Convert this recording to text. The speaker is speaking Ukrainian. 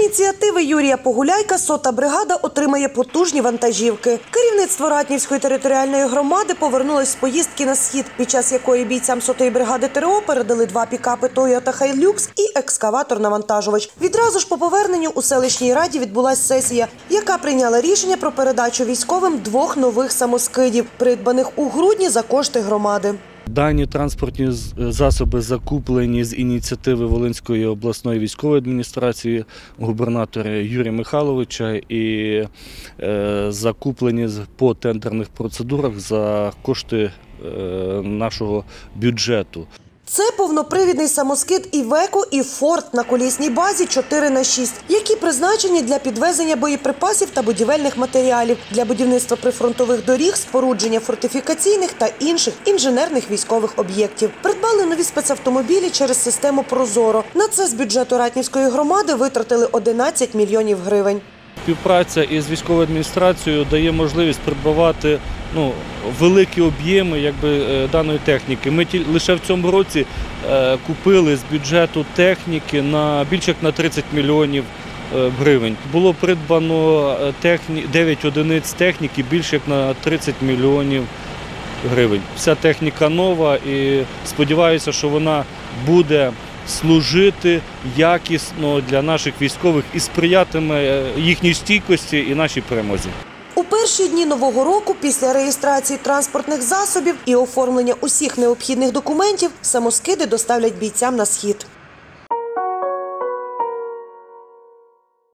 ініціативи Юрія Погуляйка 100-та бригада отримає потужні вантажівки. Керівництво Ратнівської територіальної громади повернулось з поїздки на схід, під час якої бійцям 100-ї бригади ТРО передали 2 пікапи Toyota Hilux і екскаватор-навантажувач. Відразу ж по поверненню у селищній раді відбулася сесія, яка прийняла рішення про передачу військовим 2 нових самоскидів, придбаних у грудні за кошти громади. Дані транспортні засоби закуплені з ініціативи Волинської обласної військової адміністрації губернатора Юрія Михайловича і закуплені по тендерних процедурах за кошти нашого бюджету. Це повнопривідний самоскид «Івеко» і «Форт» на колісній базі 4х6, які призначені для підвезення боєприпасів та будівельних матеріалів, для будівництва прифронтових доріг, спорудження фортифікаційних та інших інженерних військових об'єктів. Придбали нові спецавтомобілі через систему «Прозоро». На це з бюджету Ратнівської громади витратили 11 мільйонів гривень. Співпраця із військовою адміністрацією дає можливість придбавати великі об'єми даної техніки. Ми лише в цьому році купили з бюджету техніки більше як на 30 мільйонів гривень. Було придбано 9 одиниць техніки більше як на 30 мільйонів гривень. Вся техніка нова і сподіваюся, що вона буде служити якісно для наших військових і сприятиме їхній стійкості і нашій перемозі. У перші дні Нового року, після реєстрації транспортних засобів і оформлення усіх необхідних документів, самоскиди доставлять бійцям на схід.